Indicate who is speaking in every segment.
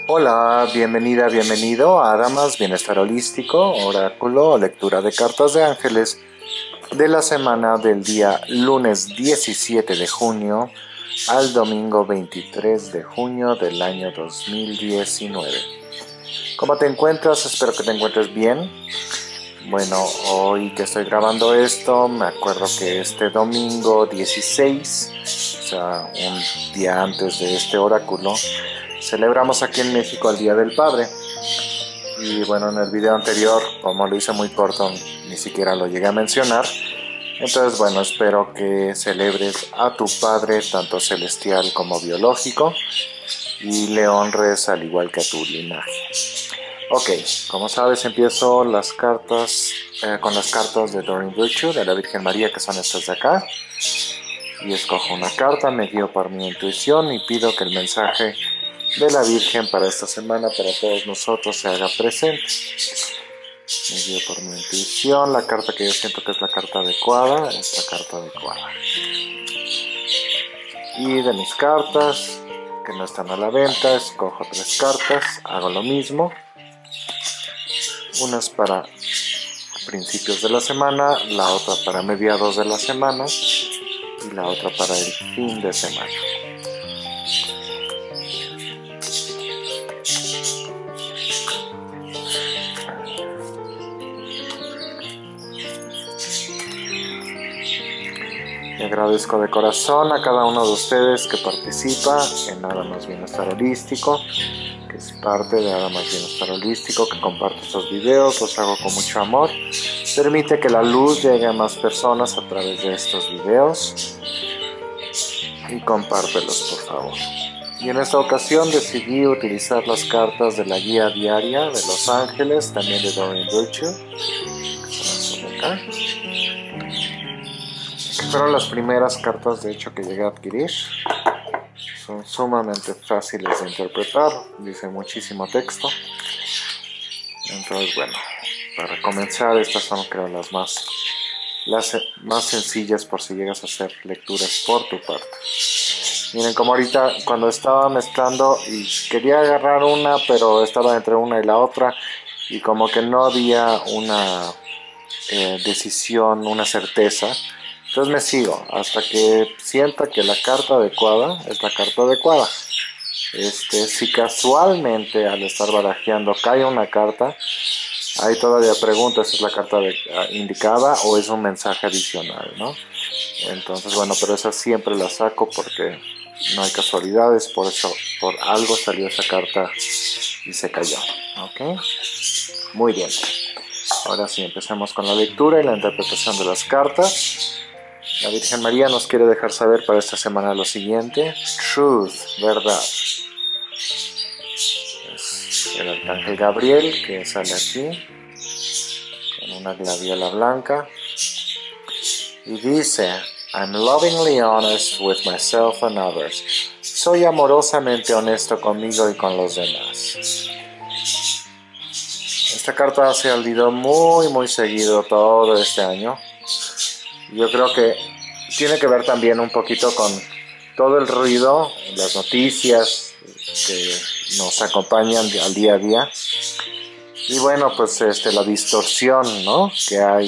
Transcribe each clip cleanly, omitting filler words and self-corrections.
Speaker 1: Hola, bienvenida, bienvenido a Damas Bienestar Holístico, oráculo o lectura de cartas de ángeles de la semana del día lunes 17 de junio al domingo 23 de junio del año 2019. ¿Cómo te encuentras? Espero que te encuentres bien. Bueno, hoy que estoy grabando esto, me acuerdo que este domingo 16, o sea, un día antes de este oráculo, celebramos aquí en México el Día del Padre. Y bueno, en el video anterior, como lo hice muy corto, ni siquiera lo llegué a mencionar. Entonces, bueno, espero que celebres a tu padre, tanto celestial como biológico, y le honres al igual que a tu linaje. Ok, como sabes, empiezo las cartas con las cartas de Doreen Virtue, de la Virgen María, que son estas de acá. Y escojo una carta, me guío por mi intuición y pido que el mensaje de la Virgen para esta semana, para todos nosotros, se haga presente. Me guío por mi intuición, la carta que yo siento que es la carta adecuada, es la carta adecuada. Y de mis cartas, que no están a la venta, escojo 3 cartas, hago lo mismo. Unas para principios de la semana, la otra para mediados de la semana y la otra para el fin de semana. Le agradezco de corazón a cada uno de ustedes que participa en Nada Más Bienestar Holístico, que es parte de Nada Más Bienestar Holístico, que comparte estos videos, los hago con mucho amor. Permite que la luz llegue a más personas a través de estos videos y compártelos, por favor. Y en esta ocasión decidí utilizar las cartas de la guía diaria de Los Ángeles, también de Doreen Virtue, que son estas de acá. Fueron las primeras cartas, de hecho, que llegué a adquirir. Son sumamente fáciles de interpretar, dice muchísimo texto. Entonces, bueno, para comenzar, estas son, creo, las más sencillas por si llegas a hacer lecturas por tu parte. Miren, como ahorita cuando estaba mezclando y quería agarrar una, pero estaba entre una y la otra, y como que no había una decisión, una certeza. Entonces me sigo hasta que sienta que la carta adecuada es la carta adecuada. Si casualmente al estar barajeando cae una carta, ahí todavía pregunto si es la carta indicada o es un mensaje adicional, ¿no? Entonces, bueno, pero esa siempre la saco porque no hay casualidades, por eso, por algo salió esa carta y se cayó, ¿ok? Muy bien. Ahora sí, empecemos con la lectura y la interpretación de las cartas. La Virgen María nos quiere dejar saber para esta semana lo siguiente: Truth, verdad. Es el Arcángel Gabriel que sale aquí con una gladiola blanca y dice: I'm lovingly honest with myself and others. Soy amorosamente honesto conmigo y con los demás. Esta carta se ha salido muy seguido todo este año. Yo creo que tiene que ver también un poquito con todo el ruido, las noticias que nos acompañan al día a día. Y bueno, pues la distorsión, ¿no?, que hay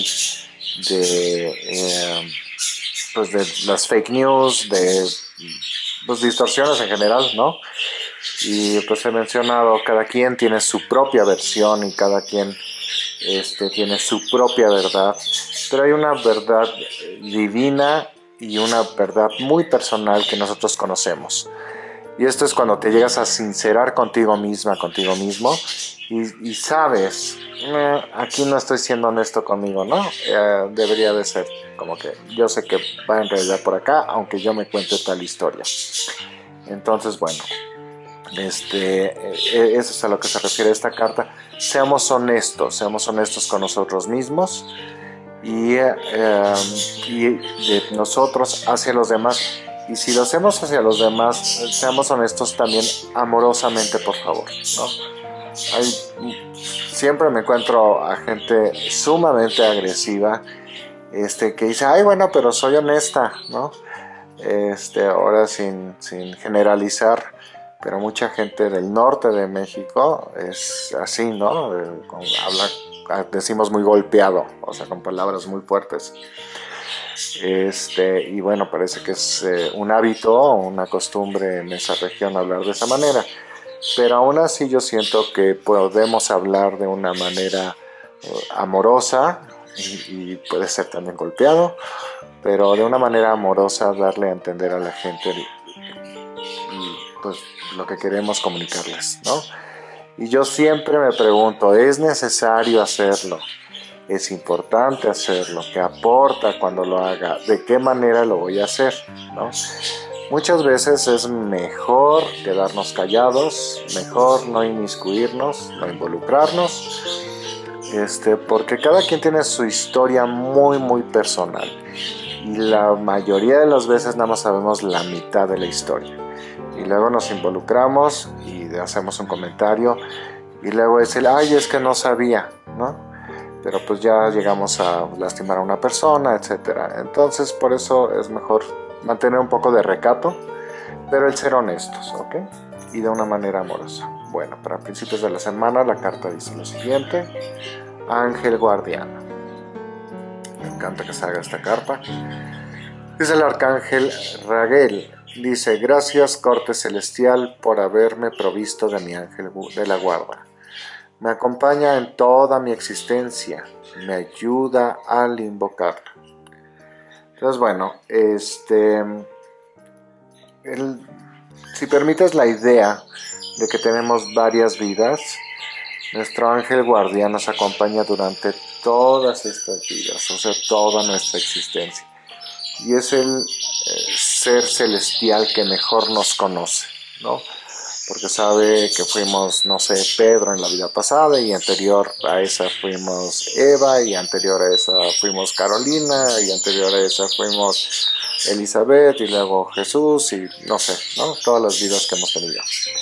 Speaker 1: pues de las fake news, de pues distorsiones en general, ¿no? Y pues he mencionado, cada quien tiene su propia versión y cada quien tiene su propia verdad, pero hay una verdad divina y una verdad muy personal que nosotros conocemos. Y esto es cuando te llegas a sincerar contigo misma, contigo mismo, y sabes, aquí no estoy siendo honesto conmigo, ¿no? Debería de ser como que yo sé que va en realidad por acá, aunque yo me cuente tal historia. Entonces, bueno, eso es a lo que se refiere esta carta. Seamos honestos con nosotros mismos y de nosotros hacia los demás. Y si lo hacemos hacia los demás, seamos honestos también amorosamente, por favor, ¿no? Siempre me encuentro a gente sumamente agresiva, que dice: ay, bueno, pero soy honesta, ¿no? Ahora sin generalizar, pero mucha gente del norte de México es así, ¿no? Decimos muy golpeado, o sea, con palabras muy fuertes. Y bueno, parece que es un hábito o una costumbre en esa región hablar de esa manera. Pero aún así yo siento que podemos hablar de una manera amorosa y puede ser también golpeado, pero de una manera amorosa darle a entender a la gente pues, lo que queremos comunicarles, ¿no? Y yo siempre me pregunto, ¿es necesario hacerlo? ¿Es importante hacerlo? ¿Qué aporta cuando lo haga? ¿De qué manera lo voy a hacer? ¿No? Muchas veces es mejor quedarnos callados, mejor no inmiscuirnos, no involucrarnos, porque cada quien tiene su historia muy muy personal y la mayoría de las veces nada más sabemos la mitad de la historia y luego nos involucramos y hacemos un comentario y luego es ay, es que no sabía, ¿no? Pero pues ya llegamos a lastimar a una persona, etcétera. Entonces por eso es mejor mantener un poco de recato, pero el ser honestos, ¿ok? Y de una manera amorosa. Bueno, para principios de la semana la carta dice lo siguiente: Ángel Guardián. Me encanta que salga esta carta. Dice el arcángel Raguel. Dice: gracias, corte celestial, por haberme provisto de mi ángel de la guarda. Me acompaña en toda mi existencia, me ayuda al invocarla. Entonces, bueno, si permites la idea de que tenemos varias vidas, nuestro ángel guardián nos acompaña durante todas estas vidas, o sea, toda nuestra existencia. Y es el ser celestial que mejor nos conoce, ¿no? Porque sabe que fuimos, no sé, Pedro en la vida pasada y anterior a esa fuimos Eva y anterior a esa fuimos Carolina y anterior a esa fuimos Elizabeth y luego Jesús y no sé, ¿no? Todas las vidas que hemos tenido.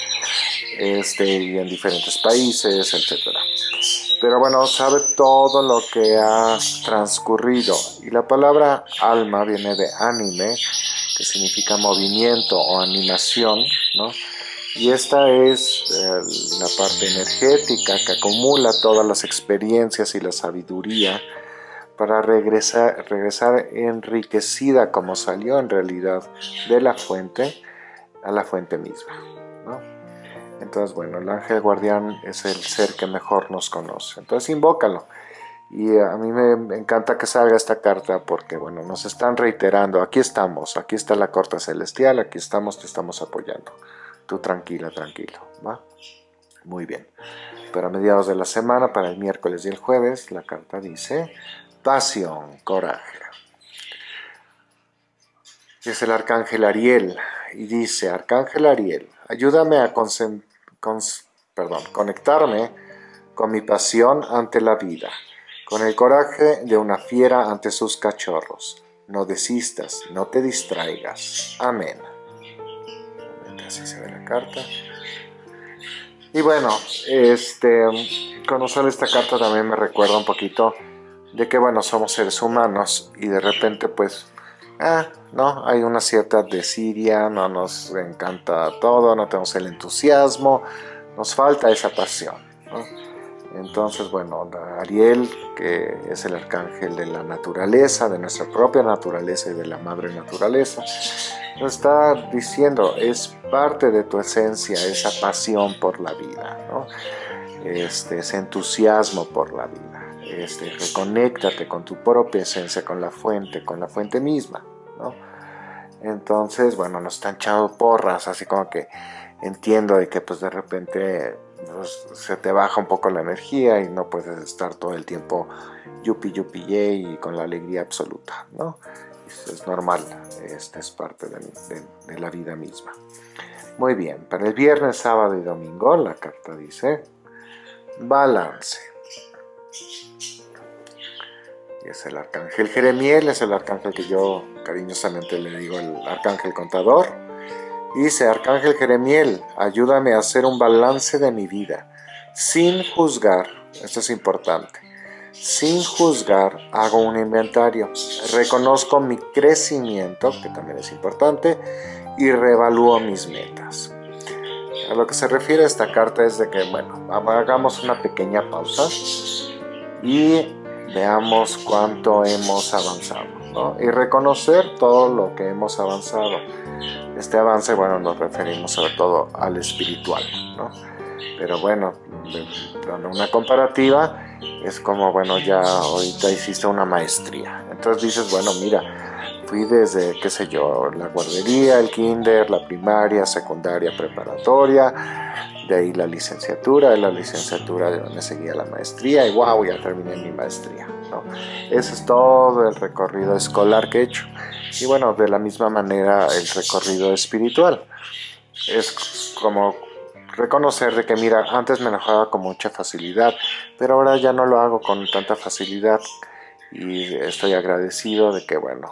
Speaker 1: Y en diferentes países, etcétera. Pero bueno, sabe todo lo que ha transcurrido. Y la palabra alma viene de anime, que significa movimiento o animación, ¿no? Y esta es la parte energética que acumula todas las experiencias y la sabiduría para regresar enriquecida como salió en realidad de la fuente a la fuente misma, ¿no? Entonces, bueno, el ángel guardián es el ser que mejor nos conoce. Entonces, invócalo. Y a mí me encanta que salga esta carta porque, bueno, nos están reiterando, aquí estamos, aquí está la corte celestial, aquí estamos, te estamos apoyando. Tú tranquila, tranquilo, ¿va? Muy bien. Para mediados de la semana, para el miércoles y el jueves, la carta dice: pasión, coraje. Es el arcángel Ariel y dice: arcángel Ariel, ayúdame a conectarme con mi pasión ante la vida, con el coraje de una fiera ante sus cachorros. No desistas, no te distraigas. Amén. Así se ve la carta. Y bueno, cuando sale esta carta también me recuerda un poquito de que, bueno, somos seres humanos y de repente pues, no, hay una cierta desidia, no nos encanta todo, no tenemos el entusiasmo, nos falta esa pasión, ¿no? Entonces, bueno, Ariel, que es el arcángel de la naturaleza, de nuestra propia naturaleza y de la madre naturaleza, nos está diciendo, es parte de tu esencia esa pasión por la vida, ¿no? Ese entusiasmo por la vida, reconéctate con tu propia esencia, con la fuente misma, ¿no? Entonces, bueno, nos están echando porras, así como que entiendo de que pues de repente pues, se te baja un poco la energía y no puedes estar todo el tiempo yupi yupi yay y con la alegría absoluta, ¿no? Es normal, es parte de la vida misma. Muy bien, para el viernes, sábado y domingo la carta dice: balance. Y es el arcángel Jeremiel, es el arcángel que yo cariñosamente le digo el arcángel contador. Y dice: arcángel Jeremiel, ayúdame a hacer un balance de mi vida, sin juzgar, esto es importante, sin juzgar hago un inventario, reconozco mi crecimiento, que también es importante, y reevalúo mis metas. A lo que se refiere esta carta es de que, bueno, hagamos una pequeña pausa y veamos cuánto hemos avanzado, ¿no? Y reconocer todo lo que hemos avanzado. Este avance, bueno, nos referimos sobre todo al espiritual, ¿no? Pero bueno, dando una comparativa, es como, bueno, ya ahorita hiciste una maestría. Entonces dices, bueno, mira, fui desde, qué sé yo, la guardería, el kinder, la primaria, secundaria, preparatoria, de ahí la licenciatura, de la licenciatura de donde seguía la maestría, y wow, ya terminé mi maestría, ¿no? Ese es todo el recorrido escolar que he hecho. Y bueno, de la misma manera el recorrido espiritual. Es como reconocer de que, mira, antes me enojaba con mucha facilidad, pero ahora ya no lo hago con tanta facilidad y estoy agradecido de que, bueno,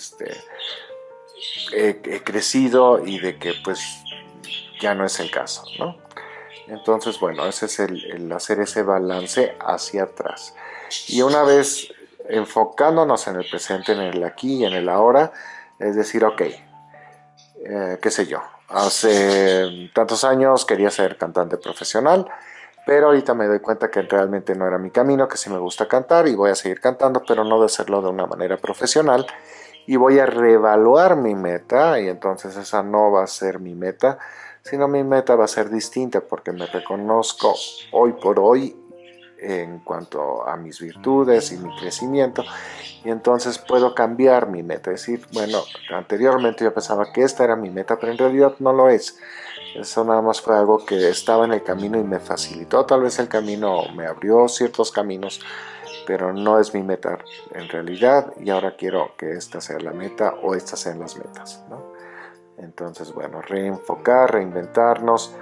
Speaker 1: he crecido y de que pues ya no es el caso, ¿no? Entonces, bueno, ese es el hacer ese balance hacia atrás. Y una vez enfocándonos en el presente, en el aquí y en el ahora, es decir, ok, qué sé yo, hace tantos años quería ser cantante profesional, pero ahorita me doy cuenta que realmente no era mi camino, que sí me gusta cantar y voy a seguir cantando, pero no de hacerlo de una manera profesional, y voy a reevaluar mi meta, y entonces esa no va a ser mi meta, sino mi meta va a ser distinta porque me reconozco hoy por hoy en cuanto a mis virtudes y mi crecimiento, y entonces puedo cambiar mi meta, es decir, bueno, anteriormente yo pensaba que esta era mi meta, pero en realidad no lo es. Eso nada más fue algo que estaba en el camino y me facilitó, tal vez el camino me abrió ciertos caminos, pero no es mi meta en realidad, y ahora quiero que esta sea la meta o estas sean las metas, ¿no? Entonces, bueno, reenfocar, reinventarnos,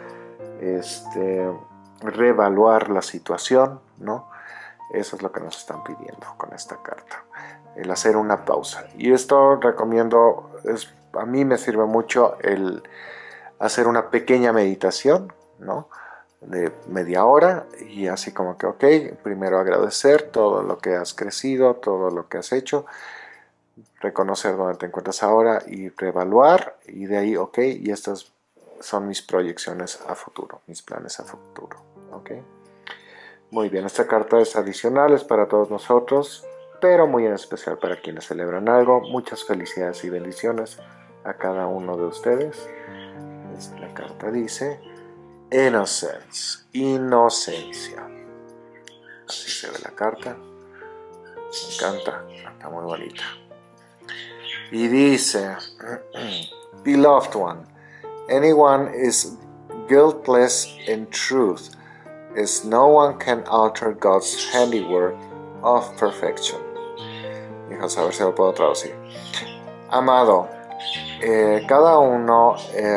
Speaker 1: reevaluar la situación, ¿no? Eso es lo que nos están pidiendo con esta carta, el hacer una pausa. Y esto recomiendo, a mí me sirve mucho el hacer una pequeña meditación, ¿no? De media hora, y así como que, ok, primero agradecer todo lo que has crecido, todo lo que has hecho, reconocer dónde te encuentras ahora y reevaluar, y de ahí, ok, y estas son mis proyecciones a futuro, mis planes a futuro, ok. Muy bien, esta carta es adicional, es para todos nosotros, pero muy en especial para quienes celebran algo. Muchas felicidades y bendiciones a cada uno de ustedes. La carta dice Innocence, inocencia. Así se ve la carta. Me encanta, está muy bonita. Y dice, Beloved one, anyone is guiltless in truth, as no one can alter God's handiwork of perfection. Vamos a ver si lo puedo traducir. Amado, cada uno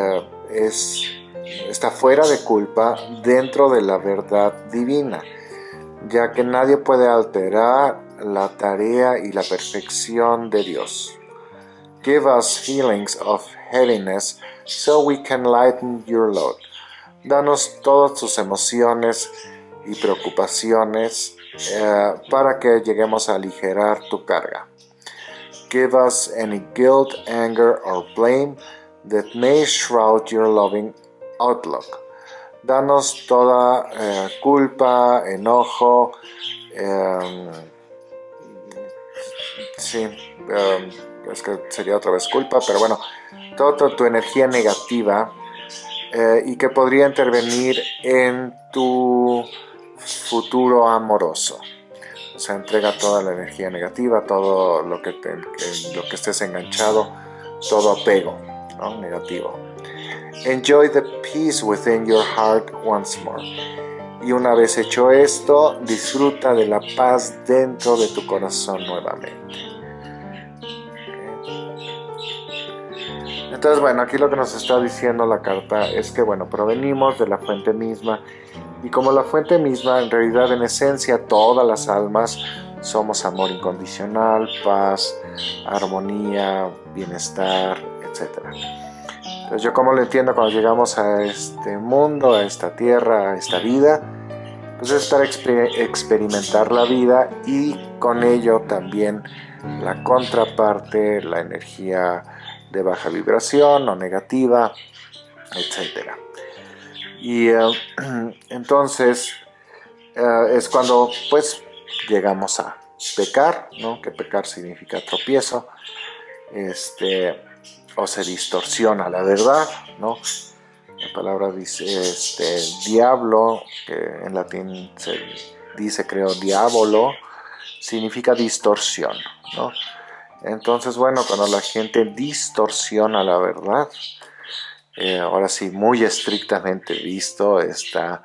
Speaker 1: está fuera de culpa dentro de la verdad divina, ya que nadie puede alterar la tarea y la perfección de Dios. Give us feelings of heaviness so we can lighten your load. Danos todas tus emociones y preocupaciones para que lleguemos a aligerar tu carga. Give us any guilt, anger, or blame that may shroud your loving outlook. Danos toda culpa, enojo, es que sería otra vez culpa, pero bueno, toda tu energía negativa y que podría intervenir en tu futuro amoroso. O sea, entrega toda la energía negativa, todo lo que estés enganchado, todo apego, ¿no? Negativo. Enjoy the peace within your heart once more. Y una vez hecho esto, disfruta de la paz dentro de tu corazón nuevamente. Entonces, bueno, aquí lo que nos está diciendo la carta es que, bueno, provenimos de la fuente misma, y como la fuente misma, en realidad, en esencia, todas las almas somos amor incondicional, paz, armonía, bienestar, etc. Entonces, yo como lo entiendo cuando llegamos a este mundo, a esta tierra, a esta vida, pues es para experimentar la vida, y con ello también la contraparte, la energía de baja vibración o negativa, etc. Y entonces es cuando pues llegamos a pecar, ¿no? Que pecar significa tropiezo, o se distorsiona la verdad, ¿no? La palabra dice diablo, que en latín se dice, creo, diabolo, significa distorsión, ¿no? Entonces, bueno, cuando la gente distorsiona la verdad, ahora sí, muy estrictamente visto, está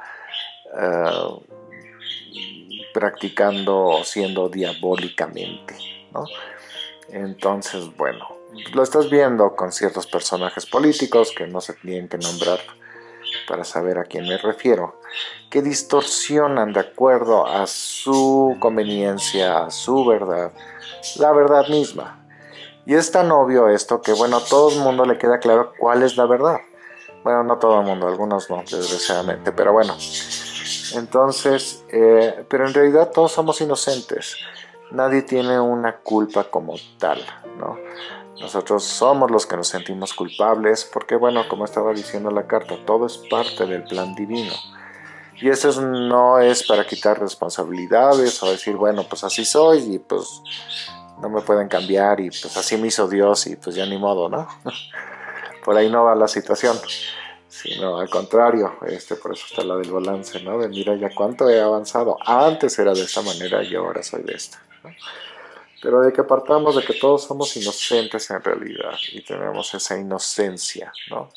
Speaker 1: practicando o siendo diabólicamente, ¿no? Entonces, bueno, lo estás viendo con ciertos personajes políticos que no se tienen que nombrar para saber a quién me refiero, que distorsionan de acuerdo a su conveniencia, a su verdad, la verdad misma. Y es tan obvio esto que, bueno, a todo el mundo le queda claro cuál es la verdad. Bueno, no todo el mundo, algunos no, desgraciadamente, pero bueno. Entonces, pero en realidad todos somos inocentes. Nadie tiene una culpa como tal, ¿no? Nosotros somos los que nos sentimos culpables porque, bueno, como estaba diciendo la carta, todo es parte del plan divino. Y eso no es para quitar responsabilidades o decir, bueno, pues así soy y pues no me pueden cambiar y pues así me hizo Dios y pues ya ni modo, ¿no? Por ahí no va la situación, sino al contrario, por eso está la del balance, ¿no? De mira ya cuánto he avanzado. Antes era de esta manera y ahora soy de esta, ¿no? Pero de que partamos de que todos somos inocentes en realidad y tenemos esa inocencia, ¿no?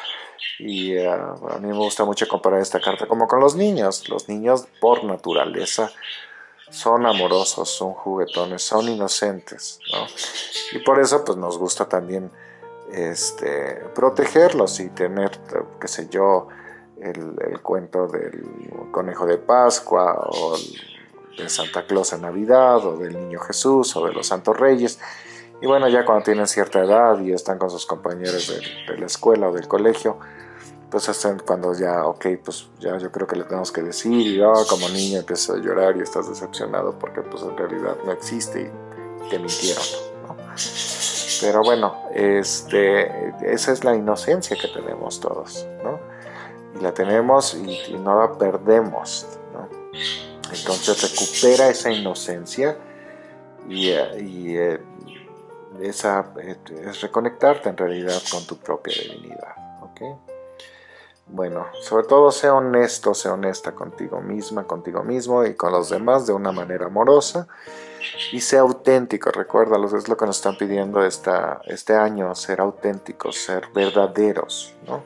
Speaker 1: Y a mí me gusta mucho comparar esta carta como con los niños. Los niños por naturaleza son amorosos, son juguetones, son inocentes, ¿no? Y por eso pues nos gusta también protegerlos y tener, qué sé yo, el cuento del conejo de Pascua o de Santa Claus en Navidad o del Niño Jesús o de los Santos Reyes. Y bueno, ya cuando tienen cierta edad y están con sus compañeros de la escuela o del colegio, pues hasta cuando ya, ok, pues ya yo creo que le tenemos que decir y como niño empiezas a llorar y estás decepcionado porque pues en realidad no existe y te mintieron, ¿no? Pero bueno, esa es la inocencia que tenemos todos, ¿no? Y la tenemos y no la perdemos, ¿no? Entonces recupera esa inocencia y es reconectarte en realidad con tu propia divinidad, ¿ok? Bueno, sobre todo sea honesto, sea honesta contigo misma, contigo mismo y con los demás de una manera amorosa y sea auténtico, recuérdalo, es lo que nos están pidiendo este año, ser auténticos, ser verdaderos, ¿no?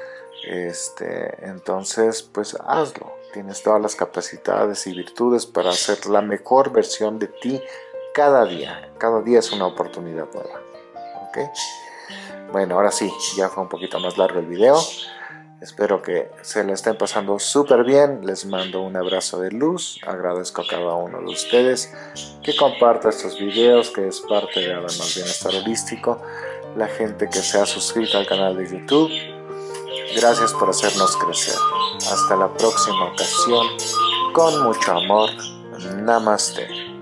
Speaker 1: Entonces, pues hazlo, tienes todas las capacidades y virtudes para hacer la mejor versión de ti cada día es una oportunidad nueva, ¿ok? Bueno, ahora sí, ya fue un poquito más largo el video. Espero que se la estén pasando súper bien. Les mando un abrazo de luz. Agradezco a cada uno de ustedes que comparta estos videos, que es parte de Además Bienestar Holístico. La gente que se ha suscrito al canal de YouTube. Gracias por hacernos crecer. Hasta la próxima ocasión. Con mucho amor. Namaste.